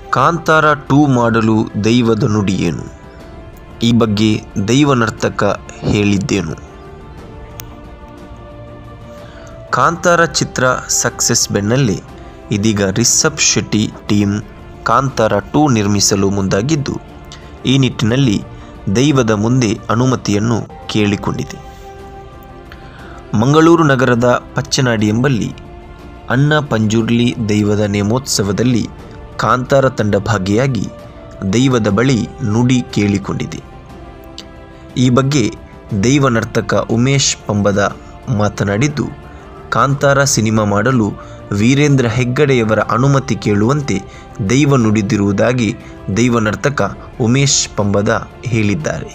ಕಾಂತಾರ 2 ಮಾಡಲು ದೈವದ ನುಡಿಯೇನು? ಈ ಬಗ್ಗೆ ದೈವ ನರ್ತಕ ಹೇಳಿದ್ದೇನು? ಕಾಂತಾರ ಚಿತ್ರ ಸಕ್ಸಸ್ ಬೆನ್ನಲ್ಲೇ ಇದೀಗ ರಿಷಬ್ ಶೆಟ್ಟಿ ಟೀಮ್ ಕಾಂತಾರ 2 ನಿರ್ಮಿಸಲು ಮುಂದಾಗಿದ್ದು, ಈ ನಿಟ್ಟಿನಲ್ಲಿ ದೈವದ ಮುಂದೆ ಅನುಮತಿಯನ್ನು ಕೇಳಿಕೊಂಡಿದೆ. ಮಂಗಳೂರು ನಗರದ ಪಚ್ಚನಾಡಿ ಎಂಬಲ್ಲಿ ಅಣ್ಣ ಪಂಜುರ್ಲಿ ದೈವದ ನೇಮೋತ್ಸವದಲ್ಲಿ ಕಾಂತಾರ ತಂಡ ಭಾಗಿಯಾಗಿ ದೈವದ ಬಳಿ ನುಡಿ ಕೇಳಿಕೊಂಡಿದೆ. ಈ ಬಗ್ಗೆ ದೈವ ನರ್ತಕ ಉಮೇಶ್ ಪಂಬದ ಮಾತನಾಡಿದ್ದು, ಕಾಂತಾರ ಸಿನಿಮಾ ಮಾಡಲು ವೀರೇಂದ್ರ ಹೆಗ್ಗಡೆಯವರ ಅನುಮತಿ ಕೇಳುವಂತೆ ದೈವ ನುಡಿದಿರುವುದಾಗಿ ದೈವ ನರ್ತಕ ಉಮೇಶ್ ಪಂಬದ ಹೇಳಿದ್ದಾರೆ.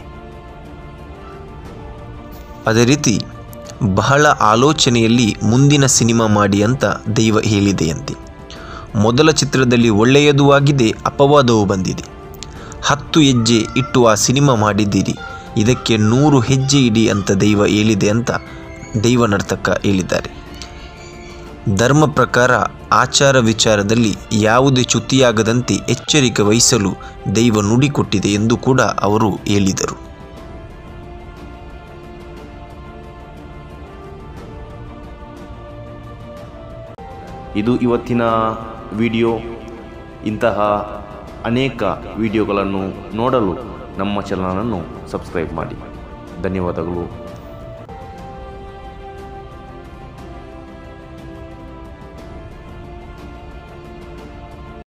ಅದೇ ರೀತಿ ಬಹಳ ಆಲೋಚನೆಯಲ್ಲಿ ಮುಂದಿನ ಸಿನಿಮಾ ಮಾಡಿ ಅಂತ ದೈವ ಹೇಳಿದೆಯಂತೆ. ಮೊದಲ ಚಿತ್ರದಲ್ಲಿ ಒಳ್ಳೆಯದೂ ಆಗಿದೆ, ಅಪವಾದವೂ ಬಂದಿದೆ. 10 ಹೆಜ್ಜೆ ಇಟ್ಟು ಆ ಸಿನಿಮಾ ಮಾಡಿದ್ದೀರಿ, ಇದಕ್ಕೆ 100 ಹೆಜ್ಜೆ ಇಡಿ ಅಂತ ದೈವ ಹೇಳಿದೆ ಅಂತ ದೈವ ನರ್ತಕ ಹೇಳಿದ್ದಾರೆ. ಧರ್ಮ ಪ್ರಕಾರ ಆಚಾರ ವಿಚಾರದಲ್ಲಿ ಯಾವುದೇ ಚ್ಯುತಿಯಾಗದಂತೆ ಎಚ್ಚರಿಕೆ ವಹಿಸಲು ದೈವ ನುಡಿ ಕೊಟ್ಟಿದೆ ಎಂದು ಕೂಡ ಅವರು ಹೇಳಿದರು. ಇದು ಇವತ್ತಿನ ವಿಡಿಯೋ. ಇಂತಹ ಅನೇಕ ವಿಡಿಯೋಗಳನ್ನು ನೋಡಲು ನಮ್ಮ ಚಾನಲನ್ನು ಸಬ್ಸ್ಕ್ರೈಬ್ ಮಾಡಿ. ಧನ್ಯವಾದಗಳು.